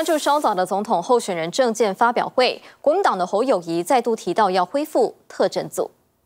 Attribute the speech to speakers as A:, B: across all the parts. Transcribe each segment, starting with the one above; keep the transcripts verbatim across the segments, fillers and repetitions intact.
A: 关注稍早的总统候选人政见发表会，国民党的侯友宜再度提到要恢复特侦组。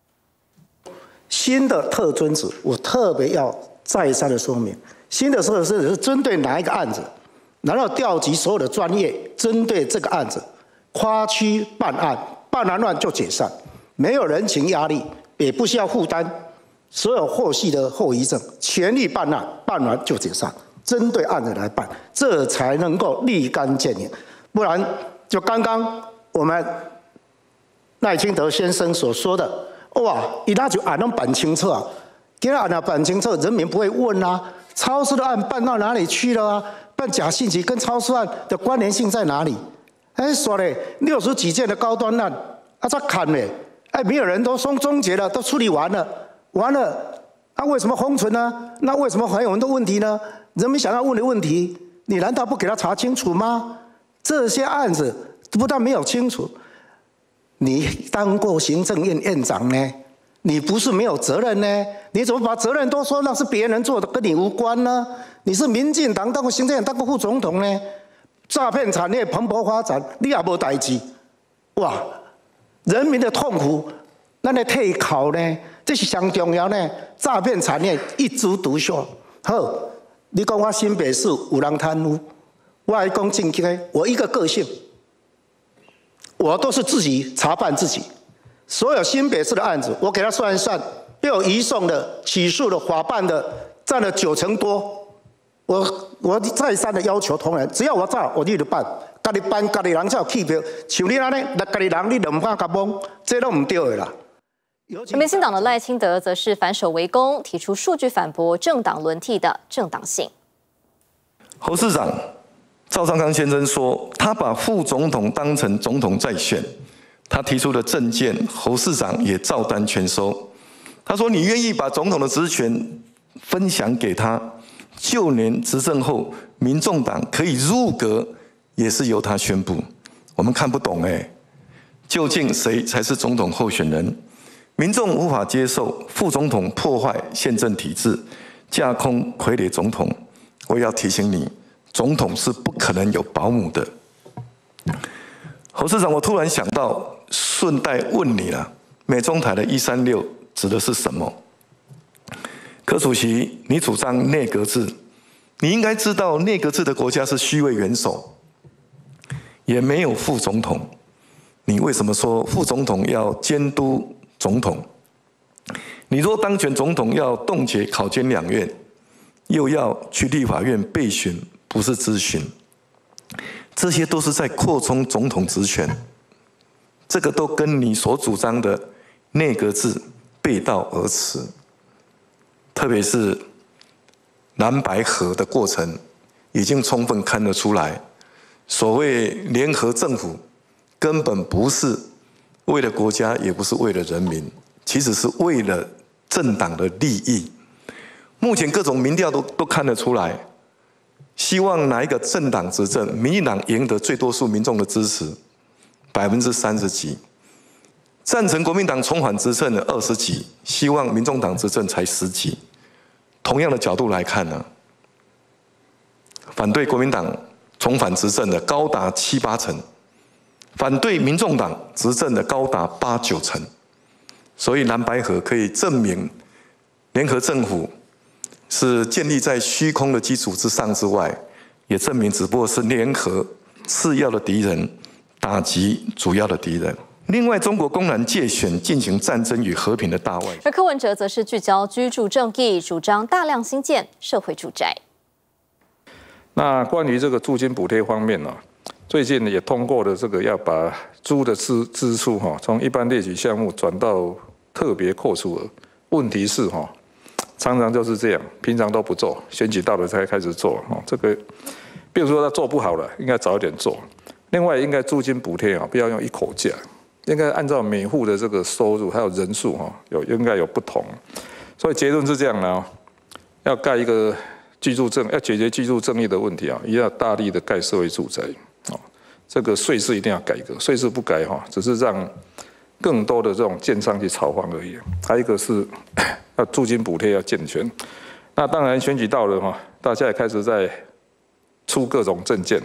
B: 新的特侦组，我特别要再三的说明，新的特侦组是针对哪一个案子，然后调集所有的专业，针对这个案子，跨区办案，办完案就解散，没有人情压力，也不需要负担所有后续的后遗症，全力办案，办完就解散。 针对案子来办，这才能够立竿见影。不然，就刚刚我们赖清德先生所说的，哇，一那就按能办清楚啊，给他按了办清楚，人民不会问啊，超市的案办到哪里去了啊？办假信息跟超市案的关联性在哪里？哎，说嘞，六十几件的高端案，啊，这砍嘞，哎，没有人都送终结了，都处理完了，完了，啊，为什么封存呢？那为什么还有很多问题呢？ 人民想要问的问题，你难道不给他查清楚吗？这些案子不但没有清楚，你当过行政院院长呢，你不是没有责任呢？你怎么把责任都说那是别人做的，跟你无关呢？你是民进党当过行政院、当过副总统呢？诈骗产业蓬勃发展，你也无代志，哇！人民的痛苦，咱来退考呢，这是上重要呢。诈骗产业一枝独秀，好。 你讲我新北市有人贪污，我还讲正经的，我一个个性，我都是自己查办自己。所有新北市的案子，我给他算一算，被我移送的、起诉的、法办的，占了九成多。我我再三的要求同仁，只要我照，我就去办。家己办，家己人才有气票。像你安尼，家己人你就唔敢甲摸，这都唔对的啦。
A: 民进党的赖清德则是反守为攻，提出数据反驳政党轮替的正当性。
C: 侯市长赵少康先生说，他把副总统当成总统在选，他提出的政见，侯市长也照单全收。他说：“你愿意把总统的职权分享给他，就连执政后民众党可以入阁，也是由他宣布。”我们看不懂哎，究竟谁才是总统候选人？ 民众无法接受副总统破坏宪政体制，架空傀儡总统。我要提醒你，总统是不可能有保姆的。侯市长，我突然想到，顺带问你了，美中台的一三六指的是什么？柯主席，你主张内阁制，你应该知道内阁制的国家是虚位元首，也没有副总统。你为什么说副总统要监督？ 总统，你若当选总统，要冻结考监两院，又要去立法院备询，不是咨询，这些都是在扩充总统职权，这个都跟你所主张的内阁制背道而驰。特别是蓝白合的过程，已经充分看得出来，所谓联合政府根本不是。 为了国家，也不是为了人民，其实是为了政党的利益。目前各种民调都都看得出来，希望哪一个政党执政，民进党赢得最多数民众的支持，百分之三十几；赞成国民党重返执政的二十几，希望民众党执政才十几。同样的角度来看呢，反对国民党重返执政的高达七八成。 反对民众党执政的高达八九成，所以蓝白合可以证明，联合政府是建立在虚空的基础之上之外，也证明只不过是联合次要的敌人打击主要的敌人。另外，中国公然借选进行战争与和平的大外宣。
A: 而柯文哲则是聚焦居住正义，主张大量兴建社会住宅。
D: 那关于这个租金补贴方面呢？ 最近也通过了这个要把租的支支出哈，从一般列举项目转到特别扣除额。问题是哈，常常就是这样，平常都不做，选举到了才开始做哈。这个，比如说他做不好了，应该早一点做。另外，应该租金补贴啊，不要用一口价，应该按照每户的这个收入还有人数哈，有应该有不同。所以结论是这样的啊，要盖一个居住正，要解决居住正义的问题啊，一定要大力的盖社会住宅。 哦，这个税制一定要改革，税制不改哈，只是让更多的这种建商去炒房而已。还有一个是要租金补贴要健全。那当然选举到了哈，大家也开始在出各种政见。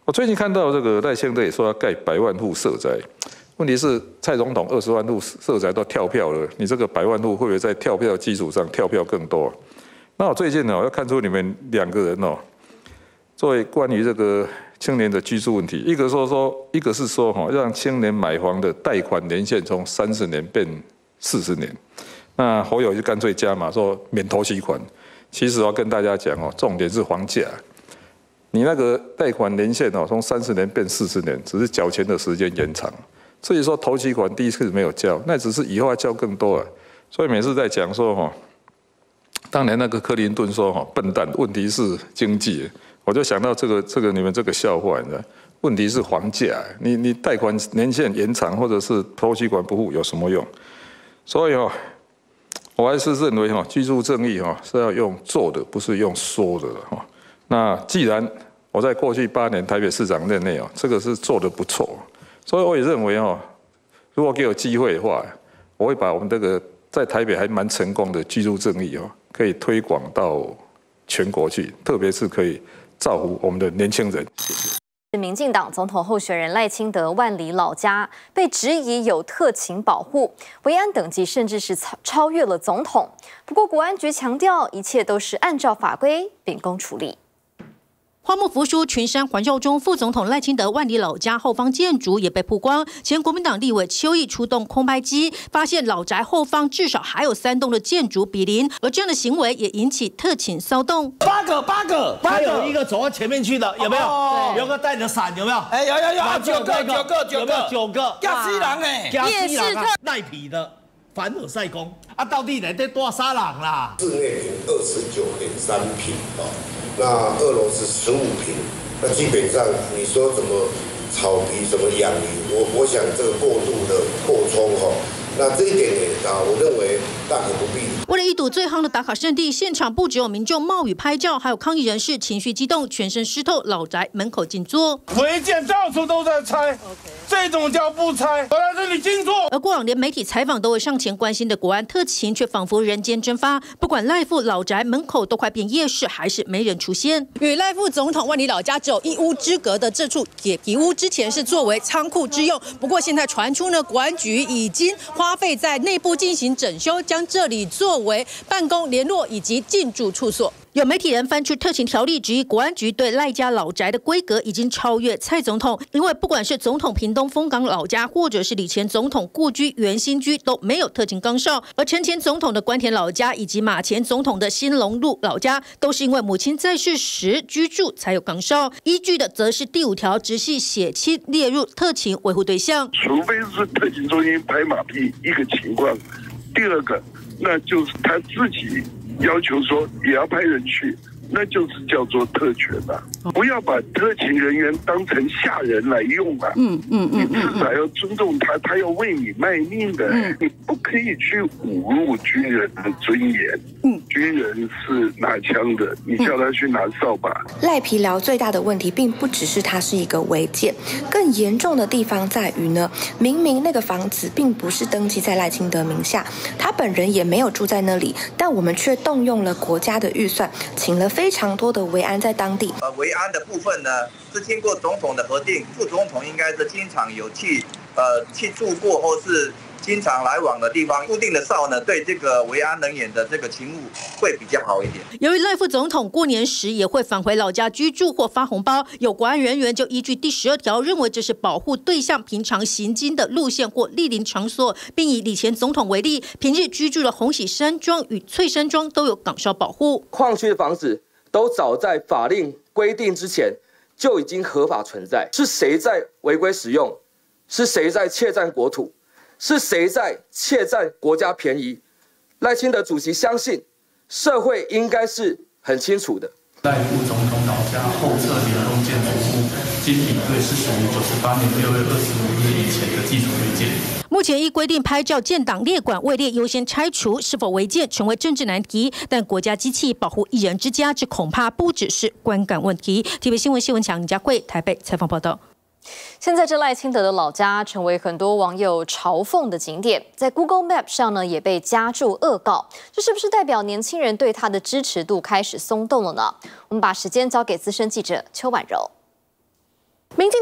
D: 我最近看到这个赖清德也说要盖百万户社宅，问题是蔡总统二十万户社宅都跳票了，你这个百万户会不会在跳票基础上跳票更多？那我最近呢，要看出你们两个人哦，作为关于这个青年的居住问题，一个说说，一个是说哈，让青年买房的贷款年限从三十年变四十年。那侯友就干脆加码说免头期款。其实我要跟大家讲哦，重点是房价。你那个贷款年限哦，从三十年变四十年，只是缴钱的时间延长。所以说头期款第一次没有交，那只是以后要交更多啊。所以每次在讲说哈，当年那个克林顿说哈笨蛋，问题是经济，我就想到这个这个你们这个笑话，你知道？问题是房价，你你贷款年限延长或者是头期款不付有什么用？所以哦。我还是认为哈，居住正义哈是要用做的，不是用说的哈。那既然我在过去八年台北市长任内哦，这个是做得不错，所以我也认为哈，如果给我机会的话，我会把我们这个在台北还蛮成功的居住正义哦，可以推广到全国去，特别是可以造福我们的年轻人。谢谢。
A: 民进党总统候选人赖清德万里老家被质疑有特勤保护，维安等级甚至是超越了总统。不过国安局强调，一切都是按照法规秉公处理。
E: 花木扶疏群山环绕中，副总统赖清德万里老家后方建筑也被曝光。前国民党立委邱毅出动空拍机，发现老宅后方至少还有三栋的建筑比邻，而这样的行为也引起特勤骚动。
F: 八个，八个，还有一个走到前面去的，有没有？哦、有个带着伞，有没有？哎，有有有，九个，九个，九个，九个，加西人哎，
E: 夜市特
F: 赖皮的凡尔赛宫啊，到底来得多少人啦？
G: 室内平二十九点三平哦。那二楼是十五平，那基本上你说怎么草皮怎么养鱼，我我想这个过度的扩充哈，那这一点呢啊，我认为大可不必。
E: 为了一睹最夯的打卡圣地，现场不只有民众冒雨拍照，还有抗议人士情绪激动，全身湿透，老宅门口静坐。
H: 违建到处都在拆， okay. 这种叫不拆，我在这里静坐。
E: 而过往连媒体采访都会上前关心的国安特勤，却仿佛人间蒸发。不管赖副老宅门口都快变夜市，还是没人出现。与赖副总统万里老家只有一屋之隔的这处铁皮屋，之前是作为仓库之用，不过现在传出呢，国安局已经花费在内部进行整修，将这里作为办公、联络以及进驻处所。有媒体人翻出特勤条例，质疑国安局对赖家老宅的规格已经超越蔡总统，因为不管是总统屏东丰港老家，或者是李前总统故居原新居，都没有特勤岗哨，而陈前总统的关田老家以及马前总统的新隆路老家，都是因为母亲在世时居住才有岗哨。依据的则是第五条，直系血亲列入特勤维护对象，
I: 除非是特勤中心拍马屁一个情况，第二个那就是他自己要求说也要派人去，那就是叫做特权了、啊。不要把特勤人员当成下人来用啊！嗯嗯嗯，你至少要尊重他，他要为你卖命的。嗯、你不可以去侮辱军人的尊严。嗯，军人是拿枪的，你叫他去拿扫把。
J: 赖皮寮最大的问题，并不只是它是一个违建，更严重的地方在于呢，明明那个房子并不是登记在赖清德名下，他本人也没有住在那里，但我们却动用了国家的预算，请了非常多的维安在当地。
K: 呃，维安的部分呢，是经过总统的核定，副总统应该是经常有去呃去住过或是经常来往的地方，固定的哨呢，对这个维安人员的这个勤务会比较好一点。
E: 由于赖副总统过年时也会返回老家居住或发红包，有国安人员就依据第十二条，认为这是保护对象平常行经的路线或莅临场所，并以李前总统为例，平日居住的鸿喜山庄与翠山庄都有岗哨保护。
L: 矿区的房子都早在法令规定之前就已经合法存在，是谁在违规使用？是谁在窃占国土？是谁在窃占国家便宜？赖清德主席相信，社会应该是很清楚的。
M: 赖副总统老家后侧联动建筑物，经比对是属于九十八年六月二十五日以前的基础违建。
E: 目前依规定拍照建档列管位列优先拆除，是否违建成为政治难题。但国家机器保护一人之家，这恐怕不只是观感问题。T V B 新闻谢文强、李佳慧台北采访报道。
A: 现在这赖清德的老家成为很多网友嘲讽的景点，在 Google Map 上呢也被加注恶告，这是不是代表年轻人对他的支持度开始松动了呢？我们把时间交给资深记者邱婉柔。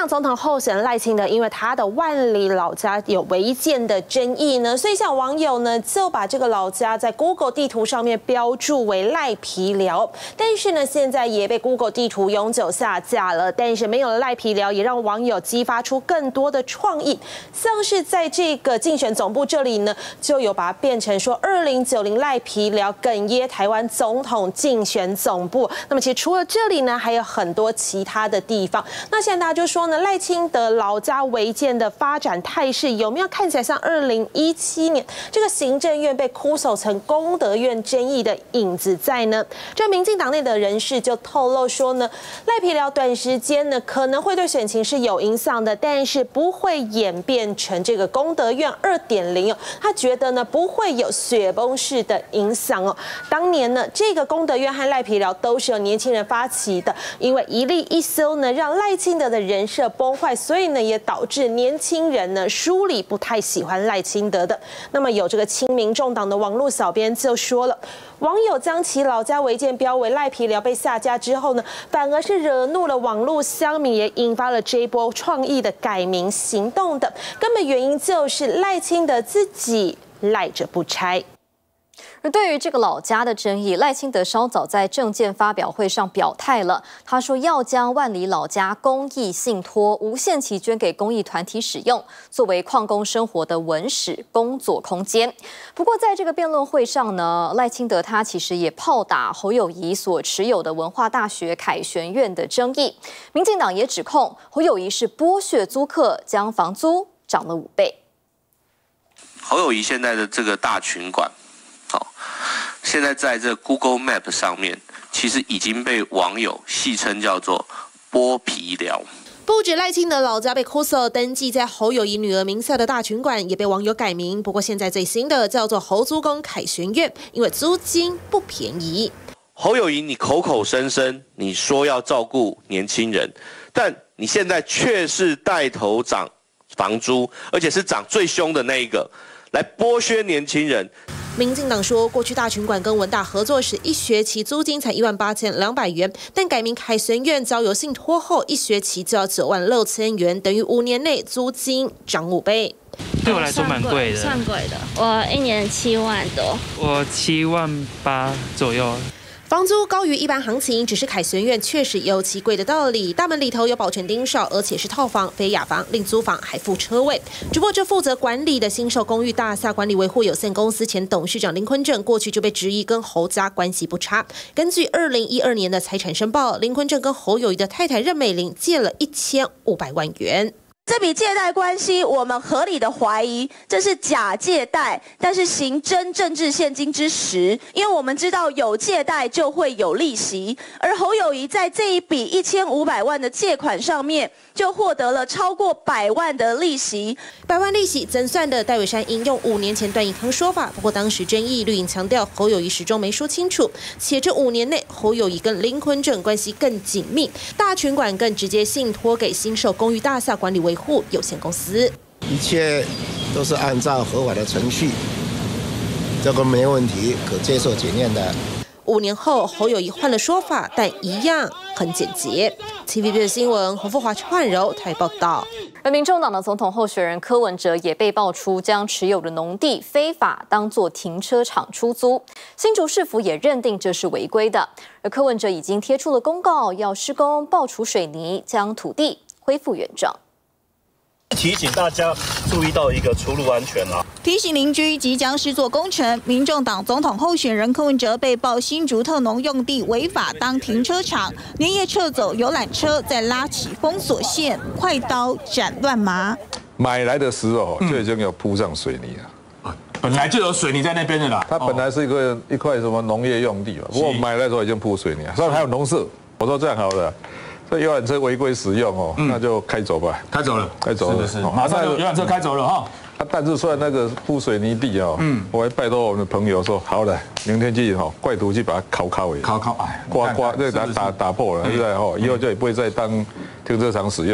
N: 党总统候选人赖清德，因为他的万里老家有违建的争议呢，所以像网友呢就把这个老家在 Google 地图上面标注为赖皮寮，但是呢现在也被 Google 地图永久下架了。但是没有了赖皮寮，也让网友激发出更多的创意，像是在这个竞选总部这里呢，就有把它变成说二零九零赖皮寮哽咽台湾总统竞选总部。那么其实除了这里呢，还有很多其他的地方。那现在大家就说呢，赖清德老家违建的发展态势有没有看起来像二零一七年这个行政院被哭手成功德院争议的影子在呢？这民进党内的人士就透露说呢，赖皮寮短时间呢可能会对选情是有影响的，但是不会演变成这个功德院二点零哦。他觉得呢不会有雪崩式的影响哦。当年呢，这个功德院和赖皮寮都是由年轻人发起的，因为一例一休呢，让赖清德的人设崩坏，所以呢也导致年轻人呢梳理不太喜欢赖清德的。那么有这个亲民众党的网络小编就说了，网友将其老家违建标为赖皮寮被下架之后呢，反而是惹怒了网络乡民，也引发了这一波创意的改名行动的根本原因就是赖清德自己赖着不拆。
A: 而对于这个老家的争议，赖清德稍早在政见发表会上表态了。他说要将万里老家公益信托无限期捐给公益团体使用，作为矿工生活的文史工作空间。不过在这个辩论会上呢，赖清德他其实也炮打侯友宜所持有的文化大学凯旋院的争议。民进党也指控侯友宜是剥削租客，将房租涨了五倍。
O: 侯友宜现在的这个大群馆。好，现在在这 Google Map 上面，其实已经被网友戏称叫做剥皮寮。
N: 不止赖清德老家被 C O S O 登记在侯友宜女儿名下的大群馆也被网友改名，不过现在最新的叫做侯租公凯旋院，因为租金不便宜。
P: 侯友宜，你口口声声你说要照顾年轻人，但你现在却是带头涨房租，而且是涨最凶的那一个，来剥削年轻人。
N: 民进党说，过去大群馆跟文大合作时，一学期租金才一万八千两百元，但改名凯旋院交由信托后，一学期就要九万六千元，等于五年内租金涨五倍。
Q: 对我来说蛮贵的，
R: 算贵的。我一年七万多，
Q: 我七万八左右。
N: 房租高于一般行情，只是凯旋院确实有其贵的道理。大门里头有保全盯梢，而且是套房、非雅房，另租房还附车位。只不过这负责管理的新售公寓大厦管理维护有限公司前董事长林坤正，过去就被质疑跟侯家关系不差。根据二零一二年的财产申报，林坤正跟侯友宜的太太任美玲借了一千五百万元。
S: 这笔借贷关系，我们合理的怀疑这是假借贷，但是行真政治现金之实，因为我们知道有借贷就会有利息，而侯友宜在这一笔一千五百万的借款上面就获得了超过百万的利息。
N: 百万利息怎算的？戴伟山引用五年前段宜康说法，不过当时争议，绿营强调侯友宜始终没说清楚，且这五年内侯友宜跟林坤正关系更紧密，大群馆更直接信托给新售公寓大厦管理维护有限公司，
B: 一切都是按照合法的程序，这个没问题，可接受检验的。
N: 五年后，侯友宜换了说法，但一样很简洁。T V B 的新闻，洪富华、陈焕柔台报道。
A: 而民众党的总统候选人柯文哲也被爆出将持有的农地非法当作停车场出租，新竹市府也认定这是违规的。而柯文哲已经贴出了公告，要施工爆除水泥，将土地恢复原状。
T: 提醒大家注意到一个出入安全啦。
U: 提醒邻居即将施作工程，民众党总统候选人柯文哲被曝新竹特农用地违法当停车场，连夜撤走游览车，再拉起封锁线，快刀斩乱麻。
D: 买来的时候就已经有铺上水泥了。
T: 嗯本来就有水泥在那边的啦。
D: 它本来是一个一块什么农业用地嘛，不过买来的时候已经铺水泥了，上面还有农舍。我说这样好了。这游览车违规使用哦，嗯、那就开走吧。
T: 开走了，
D: 开走了，
T: 是是是，马上游览车开走了哈。
D: 啊，但是虽然那个铺水泥地哦，嗯，我还拜托我们的朋友说，好了，明天去哈，怪土去把它敲敲诶，
T: 敲敲哎，
D: 刮刮，这打打打破了，现在哈，以后就也不会再当停车场使用。
U: 抛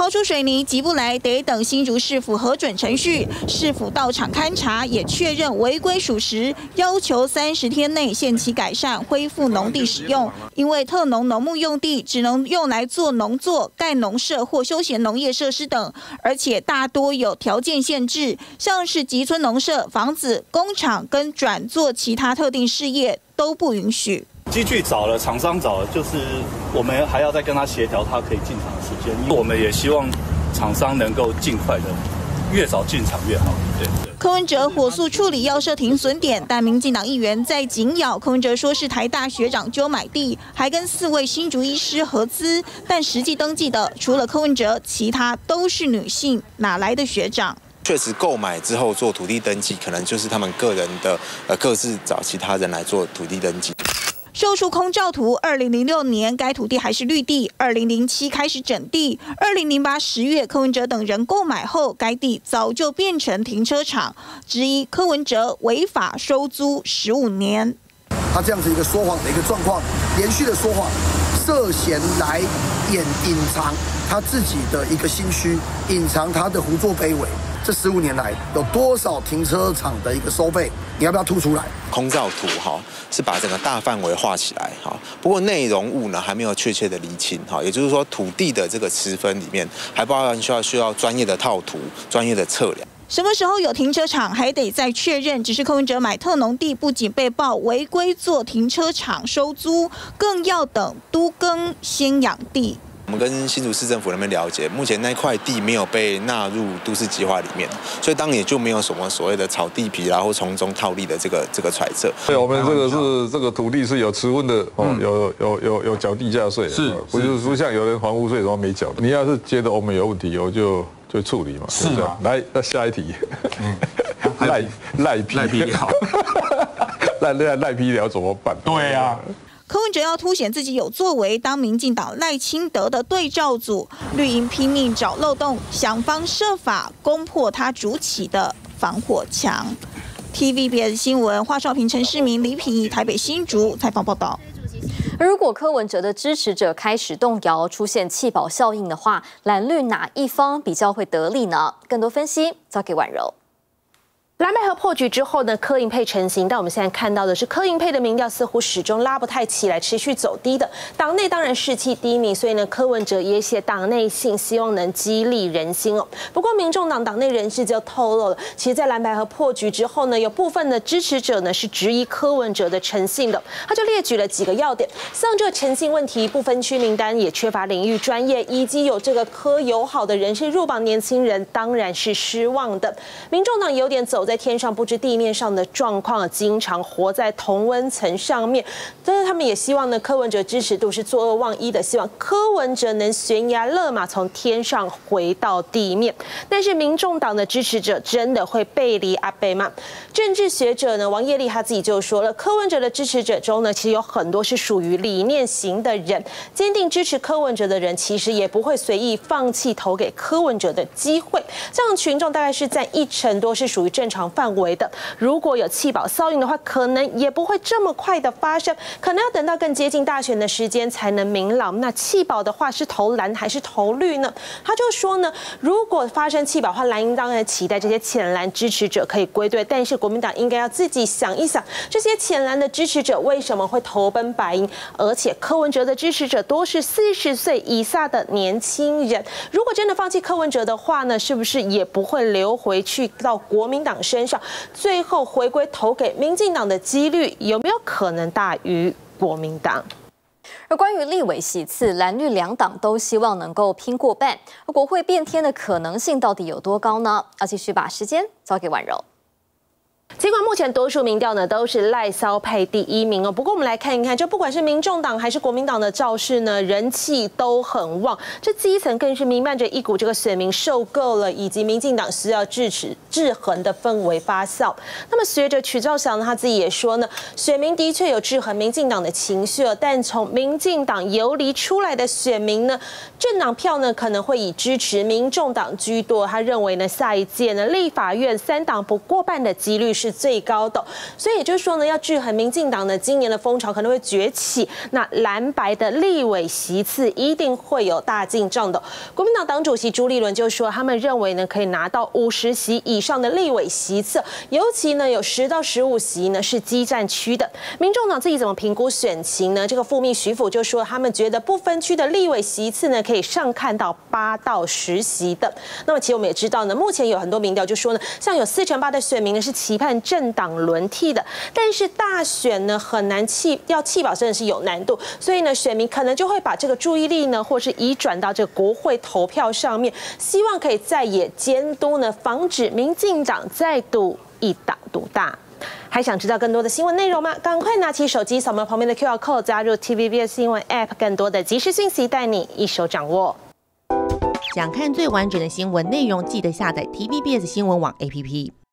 U: 抛出水泥急不来，得等新竹市府核准程序，市府到场勘查，也确认违规属实，要求三十天内限期改善，恢复农地使用。因为特农农牧用地只能用来做农作、盖农舍或休闲农业设施等，而且大多有条件限制，像是集村农舍、房子、工厂跟转做其他特定事业都不允许。
T: 机具找了，厂商找了，就是我们还要再跟他协调，他可以进场的时间。我们也希望厂商能够尽快的，越早进场越好。对。
U: 柯文哲火速处理要设停损点，但民进党议员在紧咬。柯文哲说是台大学长揪买地，还跟四位新竹医师合资，但实际登记的除了柯文哲，其他都是女性，哪来的学长？
C: 确实购买之后做土地登记，可能就是他们个人的呃各自找其他人来做土地登记。
U: 售出空照图，二零零六年该土地还是绿地，二零零七开始整地，二零零八十月柯文哲等人购买后，该地早就变成停车场。质疑柯文哲违法收租十五年。
V: 他这样子一个说谎的一个状况，连续的说谎，涉嫌来掩隐藏他自己的一个心虚，隐藏他的胡作非为。这十五年来有多少停车场的一个收费？你要不要吐出来？
C: 空照图哈是把整个大范围画起来哈，不过内容物呢还没有确切的厘清哈，也就是说土地的这个持分里面还包含需要需要专业的套图、专业的测量。
U: 什么时候有停车场还得再确认。只是柯文哲买特农地不仅被曝违规做停车场收租，更要等都更先养地。
C: 我们跟新竹市政府那边了解，目前那块地没有被纳入都市计划里面，所以当然也就没有什么所谓的炒地皮然后从中套利的这个这个揣测。
D: 对，我们这个是这个土地是有持分的哦，有有有有缴地价税，是不是不像有人房屋税什么没缴的？你要是觉得我们有问题，我就就处理嘛。是啊，来，那下一题，赖赖批赖批聊，赖赖赖批聊怎么办？
H: 对啊。
U: 柯文哲要凸显自己有作为，当民进党赖清德的对照组，绿营拼命找漏洞，想方设法攻破他筑起的防火墙。T V B S 新闻，华少平、陈世明、李品仪，台北新竹采访报道。
A: 而如果柯文哲的支持者开始动摇，出现弃保效应的话，蓝绿哪一方比较会得利呢？更多分析交给婉柔。
N: 蓝白合破局之后呢，柯银配成型，但我们现在看到的是柯银配的民调似乎始终拉不太起来，持续走低的。党内当然士气低迷，所以呢，柯文哲也写党内信，希望能激励人心哦。不过，民众党党内人士就透露了，其实，在蓝白合破局之后呢，有部分的支持者呢是质疑柯文哲的诚信的，他就列举了几个要点，像这个诚信问题，不分区名单也缺乏领域专业，以及有这个柯友好的人士入榜，年轻人当然是失望的。民众党有点走在天上不知地面上的状况，经常活在同温层上面。但是他们也希望呢，柯文哲支持度是作恶忘一的，希望柯文哲能悬崖勒马，从天上回到地面。但是民众党的支持者真的会背离阿北吗？政治学者呢，王业立他自己就说了，柯文哲的支持者中呢，其实有很多是属于理念型的人，坚定支持柯文哲的人，其实也不会随意放弃投给柯文哲的机会。这样群众大概是占一成多，是属于正常范围的。如果有弃保效应的话，可能也不会这么快的发生，可能要等到更接近大选的时间才能明朗。那弃保的话是投蓝还是投绿呢？他就说呢，如果发生弃保的话，蓝营当然期待这些浅蓝支持者可以归队，但是国民党应该要自己想一想，这些浅蓝的支持者为什么会投奔白营？而且柯文哲的支持者多是四十岁以下的年轻人，如果真的放弃柯文哲的话呢，是不是也不会流回去到国民党身上？最后回归投给民进党的几率有没有可能大于国民党？
A: 而关于立委席次，蓝绿两党都希望能够拼过半，而国会变天的可能性到底有多高呢？要继续把时间交给婉柔。
N: 尽管目前多数民调呢都是赖萧派第一名哦，不过我们来看一看，就不管是民众党还是国民党的造势呢，人气都很旺，这基层更是弥漫着一股这个选民受够了，以及民进党需要制止制衡的氛围发酵。那么学者曲兆祥他自己也说呢，选民的确有制衡民进党的情绪了，但从民进党游离出来的选民呢，政党票呢可能会以支持民众党居多。他认为呢，下一届呢立法院三党不过半的几率是最高的。所以也就是说呢，要制衡民进党呢今年的风潮可能会崛起，那蓝白的立委席次一定会有大进账的。国民党党主席朱立伦就说，他们认为呢可以拿到五十席以上的立委席次，尤其呢有十到十五席呢是基战区的。民众党自己怎么评估选情呢？这个副秘徐府就说，他们觉得不分区的立委席次呢可以上看到八到十席的。那么其实我们也知道呢，目前有很多民调就说呢，像有四成八的选民呢是期盼政党轮替的，但是大选呢很难弃，要弃保真的是有难度，所以呢选民可能就会把这个注意力呢，或是移转到这个国会投票上面，希望可以在野监督呢，防止民进党再度一党独大。还想知道更多的新闻内容吗？赶快拿起手机扫描旁边的 Q R code， 加入 T V B S 新闻 App， 更多的即时讯息带你一手掌握。
F: 想看最完整的新闻内容，记得下载 T V B S 新闻网 A P P。